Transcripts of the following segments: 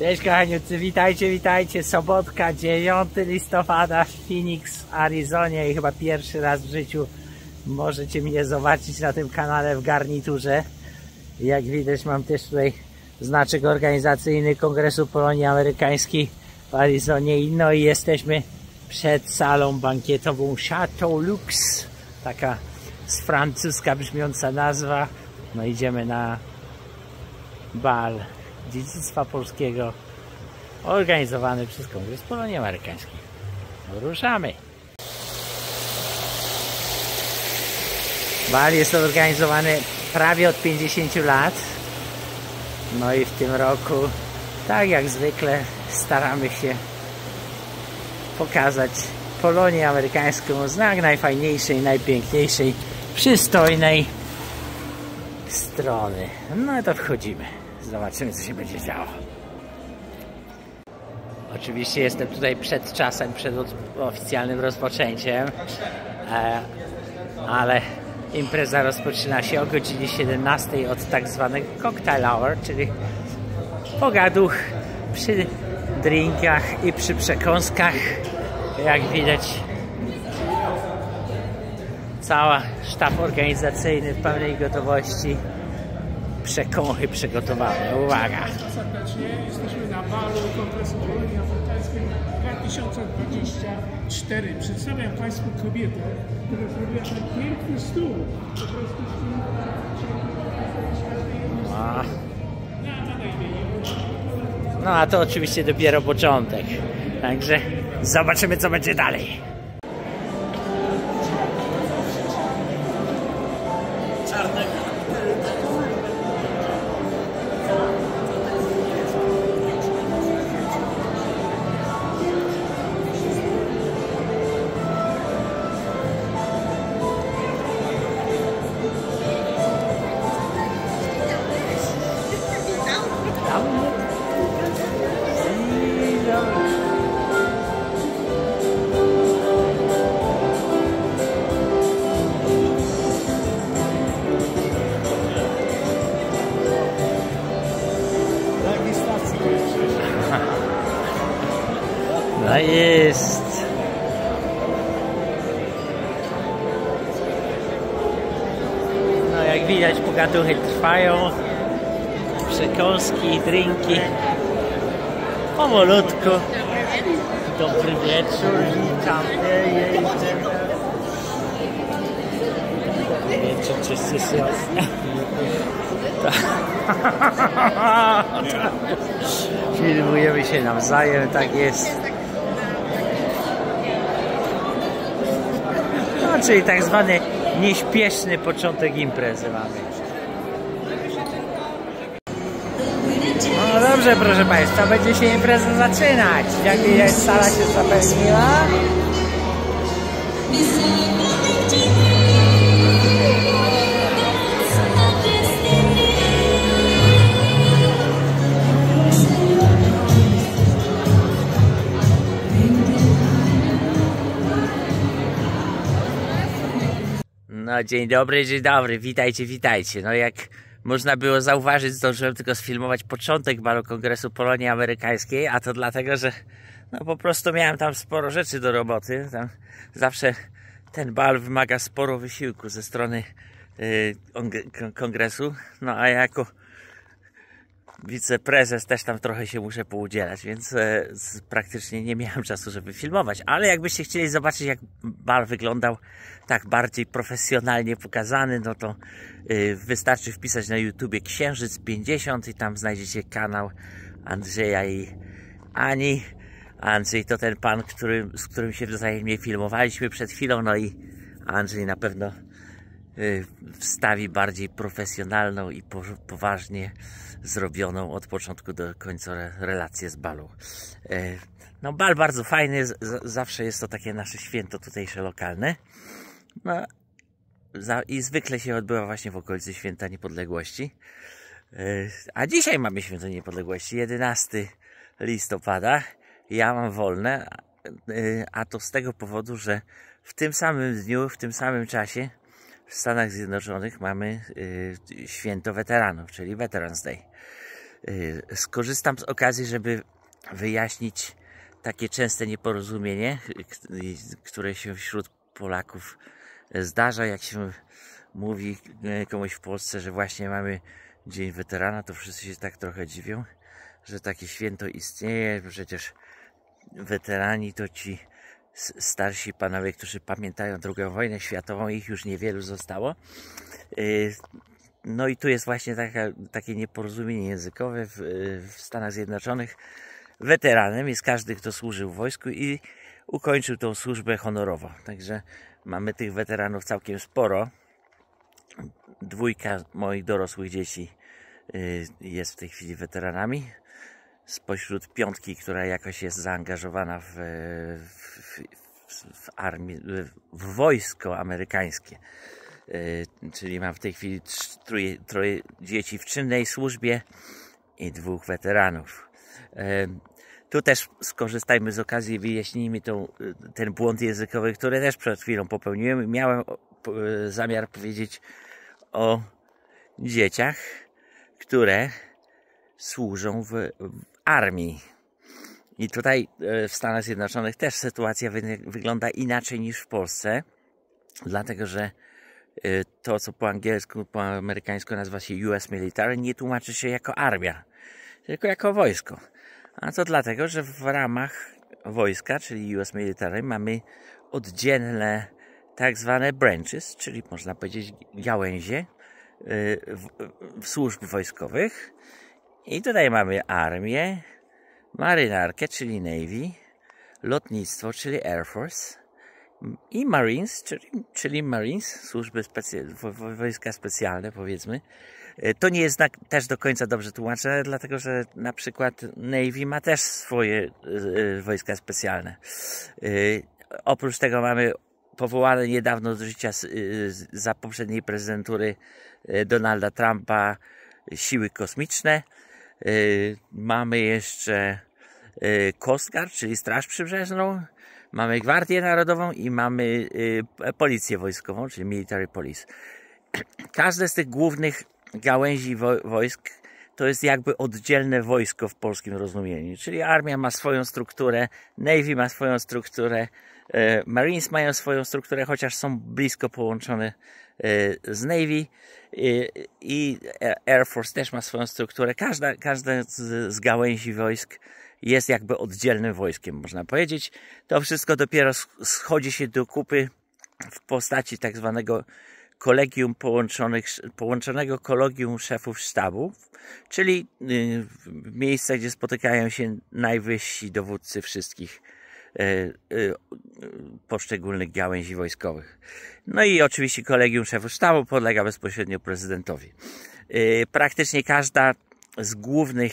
Cześć kochaniucy, witajcie, witajcie. Sobotka, 9 listopada w Phoenix, Arizonie i chyba pierwszy raz w życiu możecie mnie zobaczyć na tym kanale w garniturze. Jak widać, mam też tutaj znaczek organizacyjny Kongresu Polonii Amerykańskiej w Arizonie. No i jesteśmy przed salą bankietową Chateau Lux, taka z francuska brzmiąca nazwa. No idziemy na bal dziedzictwa polskiego organizowany przez Kongres Polonii Amerykańskiej. Ruszamy! Bal jest organizowany prawie od 50 lat. No i w tym roku, tak jak zwykle, staramy się pokazać Polonię Amerykańską z najfajniejszej, najpiękniejszej, przystojnej strony. No i to wchodzimy. Zobaczymy, co się będzie działo. Oczywiście jestem tutaj przed czasem, przed oficjalnym rozpoczęciem, ale impreza rozpoczyna się o godzinie 17 od tak zwanego cocktail hour, czyli pogaduch przy drinkach i przy przekąskach. Jak widać, cały sztab organizacyjny w pełnej gotowości. Przekąchy przygotowane. Uwaga! Serdecznie jesteśmy na balu Kongresu Polonii Amerykańskiej 2024. Przedstawiam Państwu kobietę, która zrobiła ten piękny stół. Po prostu No a to oczywiście dopiero początek. Także zobaczymy, co będzie dalej. No jest. No jak widać, pogaduchy trwają. Przekąski, drinki. Powolutku. Dobry wieczór, witam. Wieczór czysty się. Filmujemy się nawzajem, tak jest. No, czyli tak zwany nieśpieszny początek imprezy mamy. No dobrze, proszę Państwa, będzie się impreza zaczynać. Jak widać, sala się zapełniła. No dzień dobry, witajcie, witajcie. No jak można było zauważyć, zdążyłem tylko sfilmować początek balu Kongresu Polonii Amerykańskiej, a to dlatego, że no po prostu miałem tam sporo rzeczy do roboty. Tam zawsze ten bal wymaga sporo wysiłku ze strony kongresu, no a ja jako wiceprezes też tam trochę się muszę poudzielać, więc praktycznie nie miałem czasu, żeby filmować. Ale jakbyście chcieli zobaczyć, jak bal wyglądał tak bardziej profesjonalnie pokazany, no to wystarczy wpisać na YouTubie Księżyc 50 i tam znajdziecie kanał Andrzeja i Ani. Andrzej to ten pan, z którym się wzajemnie filmowaliśmy przed chwilą, no i Andrzej na pewno wstawi bardziej profesjonalną i poważnie zrobioną od początku do końca relację z balu. No bal bardzo fajny, zawsze jest to takie nasze święto tutejsze lokalne. No, i zwykle się odbywa właśnie w okolicy Święta Niepodległości. A dzisiaj mamy Święto Niepodległości, 11 listopada. Ja mam wolne, a to z tego powodu, że w tym samym dniu, w tym samym czasie w Stanach Zjednoczonych mamy święto weteranów, czyli Veterans Day. Skorzystam z okazji, żeby wyjaśnić takie częste nieporozumienie, które się wśród Polaków zdarza. Jak się mówi komuś w Polsce, że właśnie mamy Dzień Weterana, to wszyscy się tak trochę dziwią, że takie święto istnieje. Przecież weterani to ci starsi panowie, którzy pamiętają II wojnę światową, ich już niewielu zostało. No i tu jest właśnie takie nieporozumienie językowe. W Stanach Zjednoczonych weteranem jest każdy, kto służył w wojsku i ukończył tą służbę honorowo. Także mamy tych weteranów całkiem sporo. 2 moich dorosłych dzieci jest w tej chwili weteranami. Spośród 5, która jakoś jest zaangażowana w armię, w wojsko amerykańskie. Czyli mam w tej chwili 3 dzieci w czynnej służbie i 2 weteranów. Tu też skorzystajmy z okazji i wyjaśnijmy ten błąd językowy, który też przed chwilą popełniłem. Miałem zamiar powiedzieć o dzieciach, które służą w armii. I tutaj w Stanach Zjednoczonych też sytuacja wygląda inaczej niż w Polsce, dlatego że to, co po angielsku, po amerykańsku nazywa się US Military, nie tłumaczy się jako armia, tylko jako wojsko. A to dlatego, że w ramach wojska, czyli US Military, mamy oddzielne tak zwane branches, czyli można powiedzieć gałęzie służb wojskowych. I tutaj mamy armię, marynarkę, czyli Navy, lotnictwo, czyli Air Force i Marines, czyli Marines, służby wojska specjalne, powiedzmy. To nie jest też do końca dobrze tłumaczone, dlatego że na przykład Navy ma też swoje wojska specjalne. Oprócz tego mamy powołane niedawno do życia za poprzedniej prezydentury Donalda Trumpa siły kosmiczne. Mamy jeszcze Coast Guard, czyli Straż Przybrzeżną. Mamy Gwardię Narodową i mamy Policję Wojskową, czyli Military Police. Każde z tych głównych gałęzi wojsk to jest jakby oddzielne wojsko w polskim rozumieniu. Czyli armia ma swoją strukturę, Navy ma swoją strukturę, Marines mają swoją strukturę, chociaż są blisko połączone z Navy i Air Force też ma swoją strukturę. Każda z gałęzi wojsk jest jakby oddzielnym wojskiem, można powiedzieć. To wszystko dopiero schodzi się do kupy w postaci tak zwanego kolegium połączonego kolegium szefów sztabów, czyli miejsce, gdzie spotykają się najwyżsi dowódcy wszystkich poszczególnych gałęzi wojskowych. No i oczywiście kolegium szefów sztabu podlega bezpośrednio prezydentowi. Praktycznie każda z głównych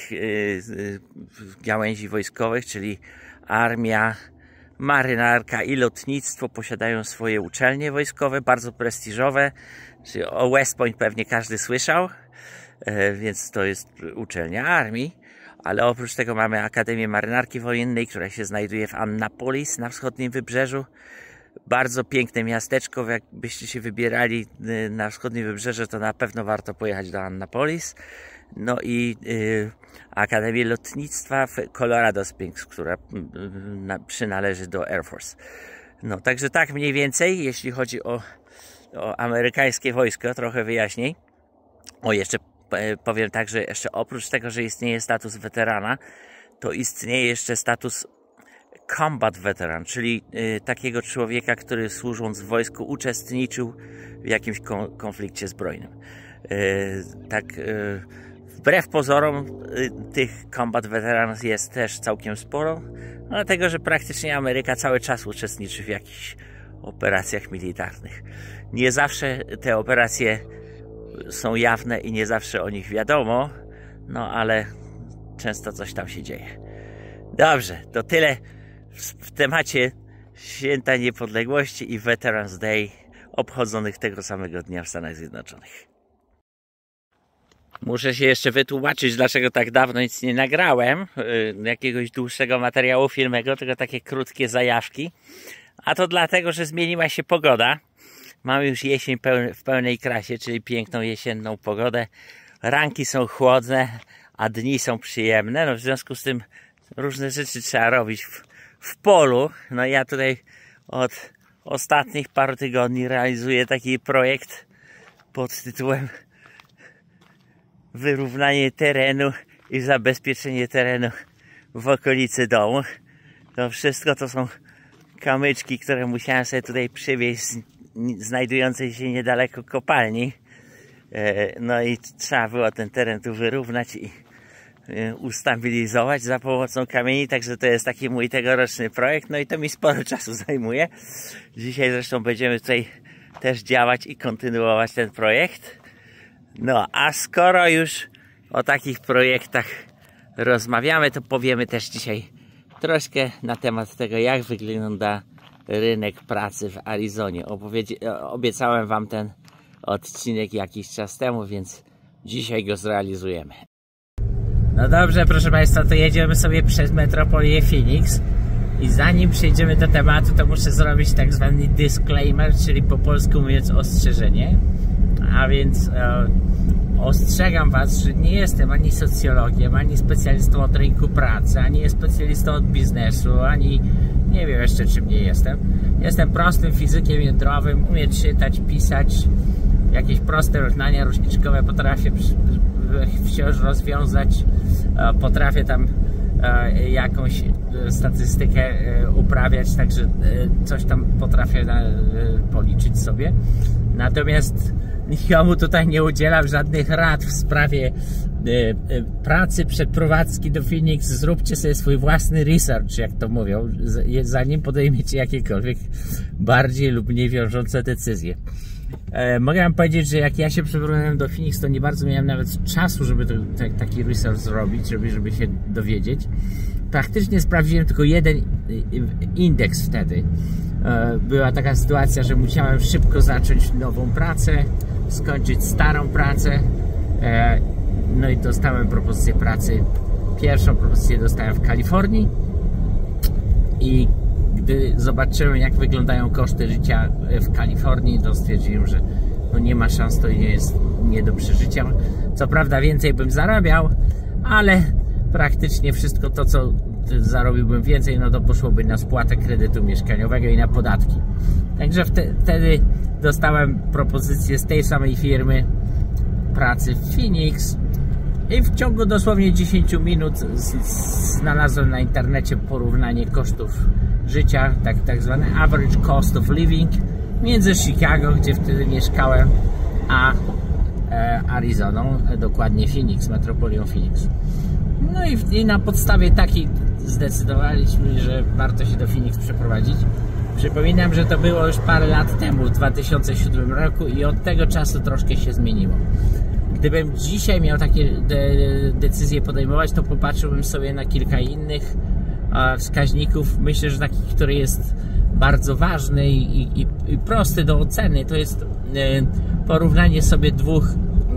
gałęzi wojskowych, czyli armia, marynarka i lotnictwo, posiadają swoje uczelnie wojskowe, bardzo prestiżowe. Czyli o West Point pewnie każdy słyszał, więc to jest uczelnia armii. Ale oprócz tego mamy Akademię Marynarki Wojennej, która się znajduje w Annapolis na wschodnim wybrzeżu. Bardzo piękne miasteczko. Jakbyście się wybierali na wschodnie wybrzeże, to na pewno warto pojechać do Annapolis. No i Akademię Lotnictwa w Colorado Springs, która przynależy do Air Force. No, także tak mniej więcej, jeśli chodzi o amerykańskie wojsko, trochę wyjaśniej. Jeszcze powiem tak, że jeszcze oprócz tego, że istnieje status weterana, to istnieje jeszcze status combat veteran, czyli takiego człowieka, który służąc w wojsku uczestniczył w jakimś konflikcie zbrojnym. Wbrew pozorom tych combat veterans jest też całkiem sporo, dlatego że praktycznie Ameryka cały czas uczestniczy w jakichś operacjach militarnych. Nie zawsze te operacje są jawne i nie zawsze o nich wiadomo, no ale często coś tam się dzieje. Dobrze, to tyle w temacie Święta Niepodległości i Veterans Day obchodzonych tego samego dnia w Stanach Zjednoczonych. Muszę się jeszcze wytłumaczyć, dlaczego tak dawno nic nie nagrałem, jakiegoś dłuższego materiału filmowego, tylko takie krótkie zajawki. A to dlatego, że zmieniła się pogoda. Mamy już jesień w pełnej krasie, czyli piękną jesienną pogodę. Ranki są chłodne, a dni są przyjemne. No w związku z tym różne rzeczy trzeba robić w polu. No ja tutaj od ostatnich paru tygodni realizuję taki projekt pod tytułem wyrównanie terenu i zabezpieczenie terenu w okolicy domu. To wszystko to są kamyczki, które musiałem sobie tutaj przywieźć z znajdującej się niedaleko kopalni. No i trzeba było ten teren tu wyrównać i ustabilizować za pomocą kamieni, także to jest taki mój tegoroczny projekt, no i to mi sporo czasu zajmuje. Dzisiaj zresztą będziemy tutaj też działać i kontynuować ten projekt. No a skoro już o takich projektach rozmawiamy, to powiemy też dzisiaj troszkę na temat tego, jak wygląda rynek pracy w Arizonie. Obiecałem wam ten odcinek jakiś czas temu, więc dzisiaj go zrealizujemy. No dobrze, proszę Państwa, to jedziemy sobie przez metropolię Phoenix i zanim przejdziemy do tematu, to muszę zrobić tak zwany disclaimer, czyli po polsku mówiąc ostrzeżenie. A więc ostrzegam Was, że nie jestem ani socjologiem, ani specjalistą od rynku pracy, ani specjalistą od biznesu, ani nie wiem jeszcze czym nie jestem. Jestem prostym fizykiem jądrowym, umiem czytać, pisać, jakieś proste równania różniczkowe potrafię wciąż rozwiązać, potrafię tam jakąś statystykę uprawiać, także coś tam potrafię policzyć sobie. Natomiast nikomu tutaj nie udzielam żadnych rad w sprawie pracy, przeprowadzki do Phoenix. Zróbcie sobie swój własny research, jak to mówią, zanim podejmiecie jakiekolwiek bardziej lub mniej wiążące decyzje. Mogę wam powiedzieć, że jak ja się przeprowadzałem do Phoenix, to nie bardzo miałem nawet czasu, żeby taki research zrobić, żeby się dowiedzieć. Praktycznie sprawdziłem tylko jeden indeks wtedy. Była taka sytuacja, że musiałem szybko zacząć nową pracę, skończyć starą pracę. No i dostałem propozycję pracy. Pierwszą propozycję dostałem w Kalifornii i gdy zobaczyłem, jak wyglądają koszty życia w Kalifornii, to stwierdziłem, że no nie ma szans, to nie do przeżycia. Co prawda więcej bym zarabiał, ale praktycznie wszystko to, co zarobiłbym więcej, no to poszłoby na spłatę kredytu mieszkaniowego i na podatki. Także wtedy dostałem propozycję z tej samej firmy pracy w Phoenix i w ciągu dosłownie 10 minut znalazłem na internecie porównanie kosztów życia, tak zwany average cost of living między Chicago, gdzie wtedy mieszkałem, a Arizoną, dokładnie Phoenix, metropolią Phoenix. No i na podstawie takiej zdecydowaliśmy, że warto się do Phoenix przeprowadzić. Przypominam, że to było już parę lat temu, w 2007 roku i od tego czasu troszkę się zmieniło. Gdybym dzisiaj miał takie decyzje podejmować, to popatrzyłbym sobie na kilka innych wskaźników. Myślę, że taki, który jest bardzo ważny i prosty do oceny, to jest porównanie sobie dwóch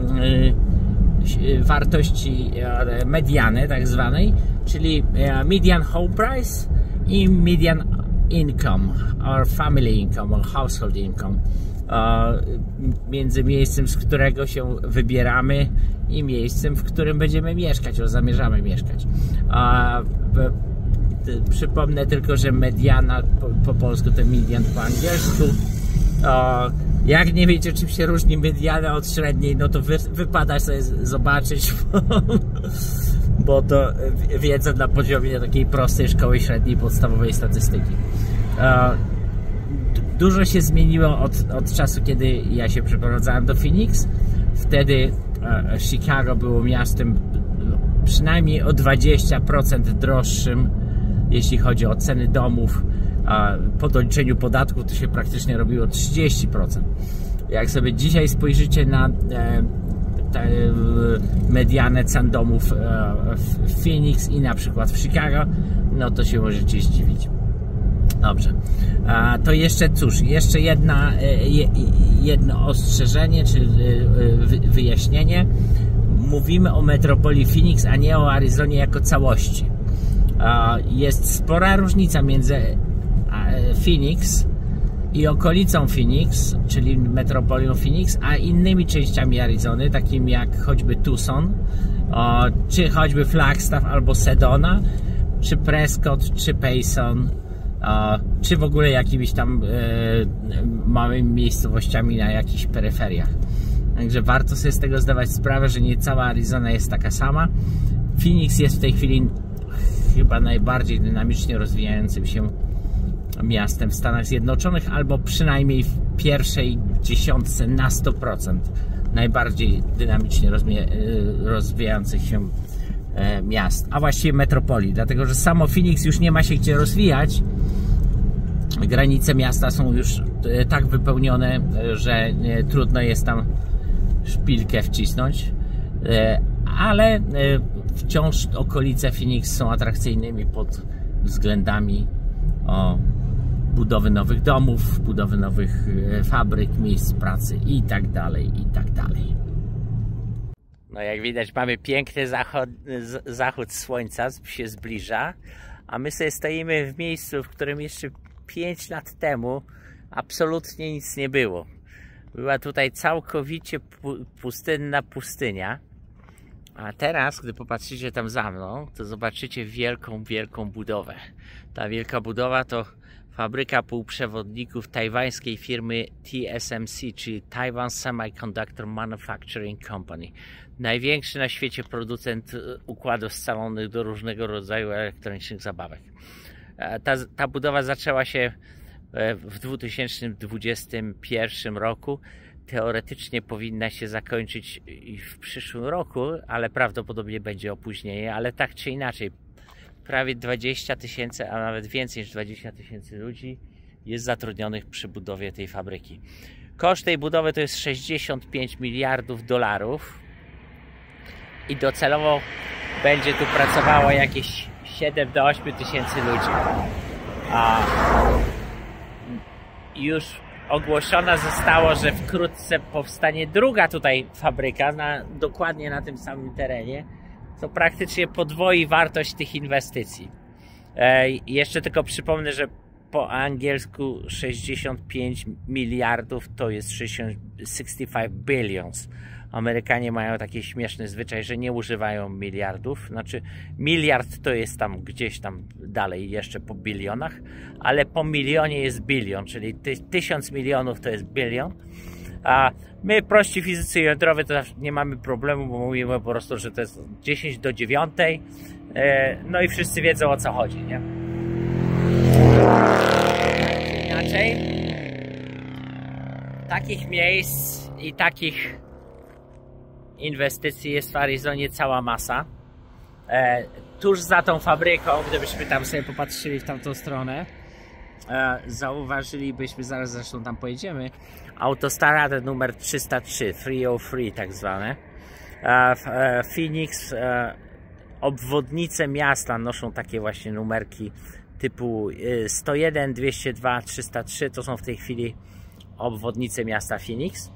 wartości mediany tak zwanej, czyli median home price i median income or family income or household income, między miejscem, z którego się wybieramy i miejscem, w którym będziemy mieszkać, zamierzamy mieszkać. Przypomnę tylko, że mediana po polsku to median po angielsku. Jak nie wiecie, czym się różni mediana od średniej, no to wypada sobie zobaczyć, bo to wiedza na poziomie takiej prostej szkoły średniej, podstawowej statystyki. Dużo się zmieniło od czasu, kiedy ja się przeprowadzałem do Phoenix. Wtedy Chicago było miastem przynajmniej o 20% droższym, jeśli chodzi o ceny domów. Po doliczeniu podatku to się praktycznie robiło 30%. Jak sobie dzisiaj spojrzycie na medianę cen domów w Phoenix i na przykład w Chicago, no to się możecie zdziwić. Dobrze, to jeszcze cóż, jeszcze jedno ostrzeżenie, czy wyjaśnienie. Mówimy o metropolii Phoenix, a nie o Arizonie jako całości. Jest spora różnica między Phoenix i okolicą Phoenix, czyli metropolią Phoenix, a innymi częściami Arizony, takimi jak choćby Tucson czy choćby Flagstaff albo Sedona, czy Prescott, czy Payson, czy w ogóle jakimiś tam małymi miejscowościami na jakichś peryferiach. Także warto sobie z tego zdawać sprawę, że nie cała Arizona jest taka sama. Phoenix jest w tej chwili chyba najbardziej dynamicznie rozwijającym się miastem w Stanach Zjednoczonych, albo przynajmniej w pierwszej dziesiątce na 100% najbardziej dynamicznie rozwijających się miast, a właściwie metropolii, dlatego że samo Phoenix już nie ma się gdzie rozwijać. Granice miasta są już tak wypełnione, że trudno jest tam szpilkę wcisnąć, ale wciąż okolice Phoenix są atrakcyjnymi pod względami budowy nowych domów, budowy nowych fabryk, miejsc pracy i tak dalej, i tak dalej. No jak widać, mamy piękny zachód słońca, się zbliża, a my sobie stoimy w miejscu, w którym jeszcze 5 lat temu absolutnie nic nie było. Była tutaj całkowicie pustynna pustynia, a teraz, gdy popatrzycie tam za mną, to zobaczycie wielką budowę. Ta wielka budowa to fabryka półprzewodników tajwańskiej firmy TSMC, czyli Taiwan Semiconductor Manufacturing Company. Największy na świecie producent układów scalonych do różnego rodzaju elektronicznych zabawek. Ta budowa zaczęła się w 2021 roku. Teoretycznie powinna się zakończyć w przyszłym roku, ale prawdopodobnie będzie opóźnienie, ale tak czy inaczej prawie 20 000, a nawet więcej niż 20 000 ludzi jest zatrudnionych przy budowie tej fabryki. Koszt tej budowy to jest 65 miliardów dolarów i docelowo będzie tu pracowało jakieś 7 do 8 tysięcy ludzi. A już ogłoszona zostało, że wkrótce powstanie druga tutaj fabryka, dokładnie na tym samym terenie, co praktycznie podwoi wartość tych inwestycji. Jeszcze tylko przypomnę, że po angielsku 65 miliardów to jest 65 billions. Amerykanie mają taki śmieszny zwyczaj, że nie używają miliardów. Znaczy miliard to jest tam gdzieś tam dalej jeszcze po bilionach, ale po milionie jest bilion, czyli 1000 milionów to jest bilion. A my prości fizycy jądrowi to nie mamy problemu, bo mówimy po prostu, że to jest 10 do 9. No i wszyscy wiedzą, o co chodzi, nie? Inaczej takich miejsc i takich inwestycji jest w Arizonie cała masa. Tuż za tą fabryką, gdybyśmy tam sobie popatrzyli w tamtą stronę, zauważylibyśmy, zaraz zresztą tam pojedziemy, autostradę numer 303, 303 tak zwane. Phoenix, obwodnice miasta noszą takie właśnie numerki typu 101, 202, 303, to są w tej chwili obwodnice miasta Phoenix.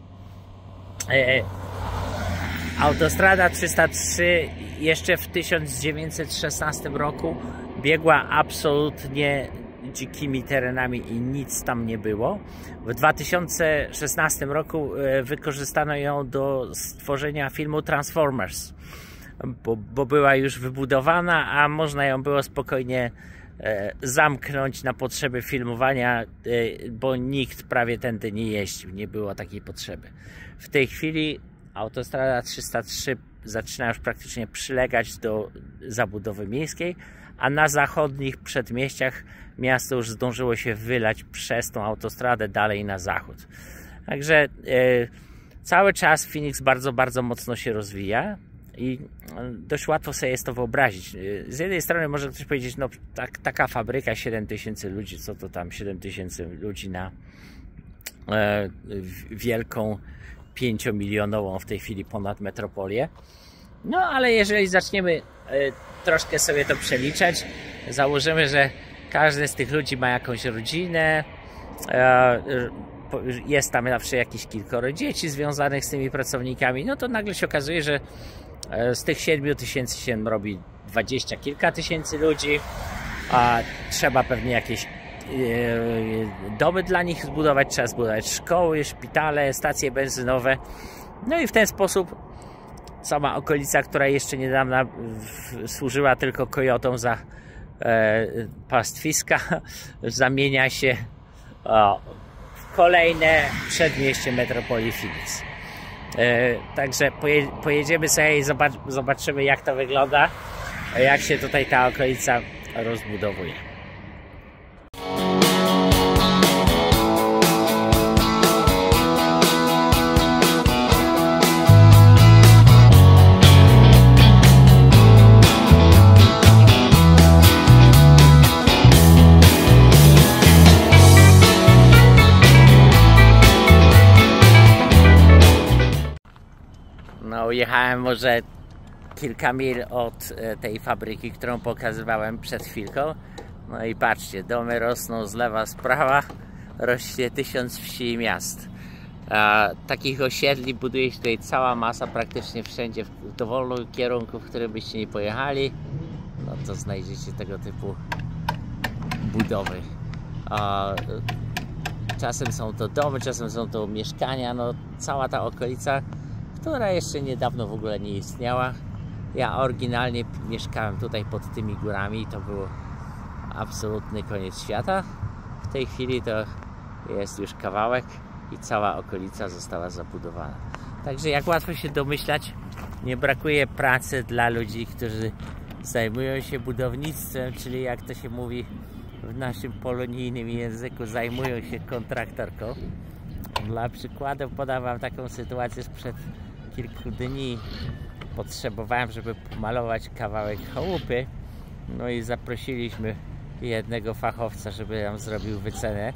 Autostrada 303 jeszcze w 1916 roku biegła absolutnie dzikimi terenami i nic tam nie było. W 2016 roku wykorzystano ją do stworzenia filmu Transformers, bo była już wybudowana, a można ją było spokojnie zamknąć na potrzeby filmowania, bo nikt prawie tędy nie jeździł, nie było takiej potrzeby. W tej chwili autostrada 303 zaczyna już praktycznie przylegać do zabudowy miejskiej, a na zachodnich przedmieściach miasto już zdążyło się wylać przez tą autostradę dalej na zachód. Także cały czas Phoenix bardzo mocno się rozwija i dość łatwo sobie jest to wyobrazić. Z jednej strony może ktoś powiedzieć, no taka fabryka, 7 tysięcy ludzi, co to tam 7 tysięcy ludzi na wielką 5-milionową w tej chwili ponad metropolię. No ale jeżeli zaczniemy troszkę sobie to przeliczać, założymy, że każdy z tych ludzi ma jakąś rodzinę, jest tam zawsze jakieś kilkoro dzieci związanych z tymi pracownikami, no to nagle się okazuje, że z tych 7 tysięcy się robi 20 kilka tysięcy ludzi, a trzeba pewnie jakieś domy dla nich zbudować, trzeba zbudować szkoły, szpitale, stacje benzynowe. No i w ten sposób sama okolica, która jeszcze niedawno służyła tylko kojotom za pastwiska, zamienia się w kolejne przedmieście metropolii Phoenix. Także pojedziemy sobie i zobaczymy, jak to wygląda, jak się tutaj ta okolica rozbudowuje. No, jechałem może kilka mil od tej fabryki, którą pokazywałem przed chwilką. No i patrzcie, domy rosną z lewa, z prawa, rośnie 1000 wsi i miast. Takich osiedli buduje się tutaj cała masa, praktycznie wszędzie, w dowolnym kierunku, w którym byście nie pojechali, no to znajdziecie tego typu budowy. Czasem są to domy, czasem są to mieszkania, no cała ta okolica, która jeszcze niedawno w ogóle nie istniała. Ja oryginalnie mieszkałem tutaj pod tymi górami i to był absolutny koniec świata. W tej chwili to jest już kawałek i cała okolica została zabudowana. Także jak łatwo się domyślać, nie brakuje pracy dla ludzi, którzy zajmują się budownictwem, czyli jak to się mówi w naszym polonijnym języku, zajmują się kontraktorką. Dla przykładu podam wam taką sytuację sprzed kilku dni. Potrzebowałem, żeby pomalować kawałek chałupy, no i zaprosiliśmy jednego fachowca, żeby nam zrobił wycenę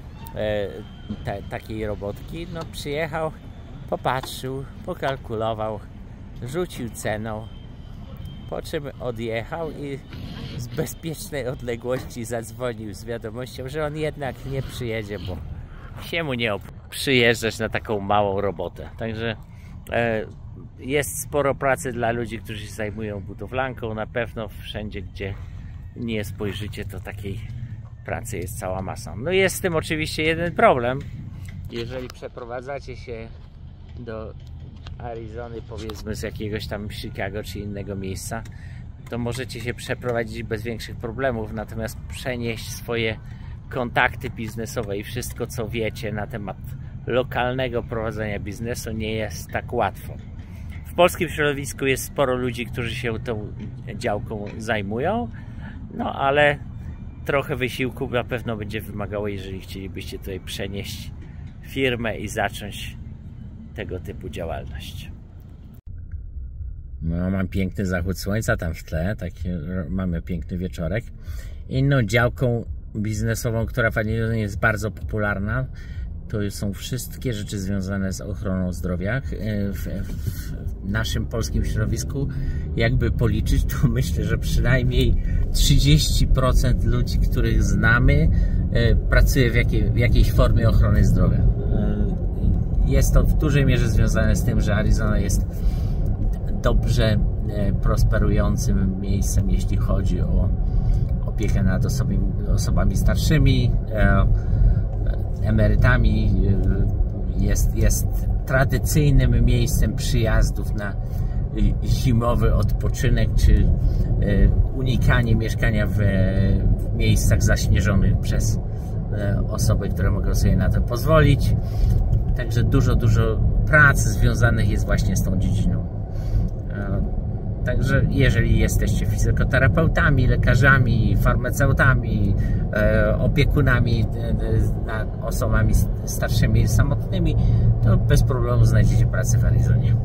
takiej robotki. No przyjechał, popatrzył, pokalkulował, rzucił ceną, po czym odjechał i z bezpiecznej odległości zadzwonił z wiadomością, że on jednak nie przyjedzie, bo się mu nie przyjeżdżać na taką małą robotę. Także jest sporo pracy dla ludzi, którzy się zajmują budowlanką. Na pewno wszędzie, gdzie nie spojrzycie, to takiej pracy jest cała masa. No jest z tym oczywiście jeden problem. Jeżeli przeprowadzacie się do Arizony, powiedzmy z jakiegoś tam Chicago czy innego miejsca, to możecie się przeprowadzić bez większych problemów, natomiast przenieść swoje kontakty biznesowe i wszystko, co wiecie na temat lokalnego prowadzenia biznesu, nie jest tak łatwo. W polskim środowisku jest sporo ludzi, którzy się tą działką zajmują, no ale trochę wysiłku na pewno będzie wymagało, jeżeli chcielibyście tutaj przenieść firmę i zacząć tego typu działalność. No, mam piękny zachód słońca tam w tle, mamy piękny wieczorek. Inną działką biznesową, która w Arizonie jest bardzo popularna, to są wszystkie rzeczy związane z ochroną zdrowia. W naszym polskim środowisku, jakby policzyć, to myślę, że przynajmniej 30% ludzi, których znamy, pracuje w jakiejś formie ochrony zdrowia. Jest to w dużej mierze związane z tym, że Arizona jest dobrze prosperującym miejscem, jeśli chodzi o opiekę nad osobami starszymi, emerytami. Jest tradycyjnym miejscem przyjazdów na zimowy odpoczynek czy unikanie mieszkania w miejscach zaśnieżonych przez osoby, które mogą sobie na to pozwolić. Także dużo prac związanych jest właśnie z tą dziedziną. Także jeżeli jesteście fizjoterapeutami, lekarzami, farmaceutami, opiekunami nad osobami starszymi i samotnymi, to bez problemu znajdziecie pracę w Arizonie.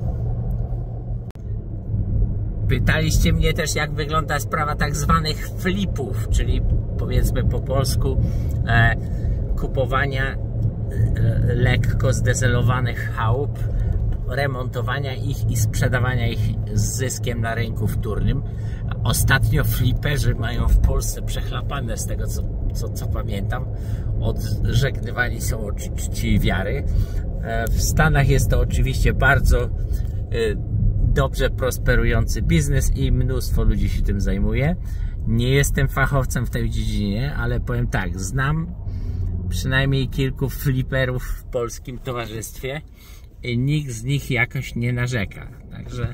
Pytaliście mnie też, jak wygląda sprawa tak zwanych flipów, czyli powiedzmy po polsku kupowania lekko zdezelowanych chałup, remontowania ich i sprzedawania ich z zyskiem na rynku wtórnym. Ostatnio fliperzy mają w Polsce przechlapane, z tego co pamiętam. Odżegnywani są od czci i wiary. W Stanach jest to oczywiście bardzo dobrze prosperujący biznes i mnóstwo ludzi się tym zajmuje. Nie jestem fachowcem w tej dziedzinie, ale powiem tak, znam przynajmniej kilku fliperów w polskim towarzystwie nikt z nich jakoś nie narzeka. Także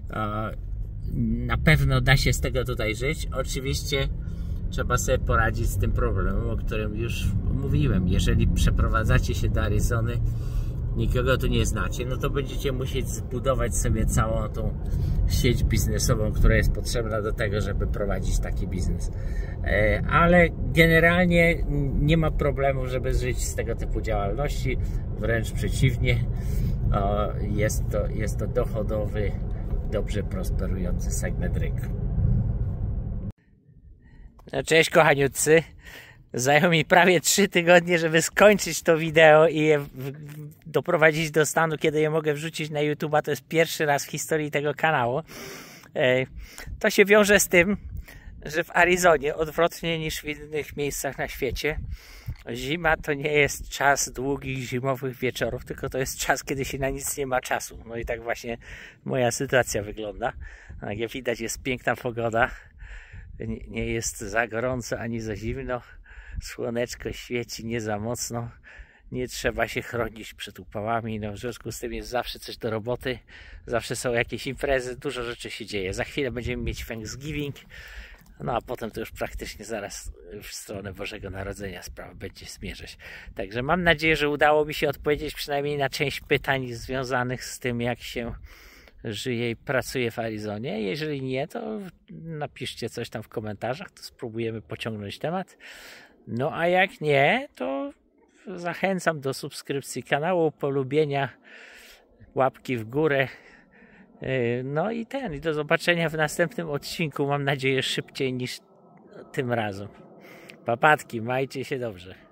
na pewno da się z tego tutaj żyć. Oczywiście trzeba sobie poradzić z tym problemem, o którym już mówiłem. Jeżeli przeprowadzacie się do Arizony, nikogo tu nie znacie, no to będziecie musieć zbudować sobie całą tą sieć biznesową, która jest potrzebna do tego, żeby prowadzić taki biznes. Ale generalnie nie ma problemu, żeby żyć z tego typu działalności. Wręcz przeciwnie, jest to dochodowy, dobrze prosperujący segment rynku. No cześć kochaniutcy. Zajęło mi prawie 3 tygodnie, żeby skończyć to wideo i je doprowadzić do stanu, kiedy je mogę wrzucić na YouTube'a. To jest pierwszy raz w historii tego kanału. To się wiąże z tym, że w Arizonie, odwrotnie niż w innych miejscach na świecie, zima to nie jest czas długich zimowych wieczorów, tylko to jest czas, kiedy się na nic nie ma czasu. No i tak właśnie moja sytuacja wygląda. Jak widać, jest piękna pogoda. Nie jest za gorąco ani za zimno. Słoneczko świeci, nie za mocno. Nie trzeba się chronić przed upałami. No, w związku z tym jest zawsze coś do roboty. Zawsze są jakieś imprezy, dużo rzeczy się dzieje. Za chwilę będziemy mieć Thanksgiving. No a potem to już praktycznie zaraz w stronę Bożego Narodzenia sprawa będzie zmierzać. Także mam nadzieję, że udało mi się odpowiedzieć przynajmniej na część pytań związanych z tym, jak się żyje i pracuje w Arizonie. Jeżeli nie, to napiszcie coś tam w komentarzach, to spróbujemy pociągnąć temat. No a jak nie, to zachęcam do subskrypcji kanału, polubienia, łapki w górę. No i do zobaczenia w następnym odcinku. Mam nadzieję szybciej niż tym razem. Papatki, majcie się dobrze.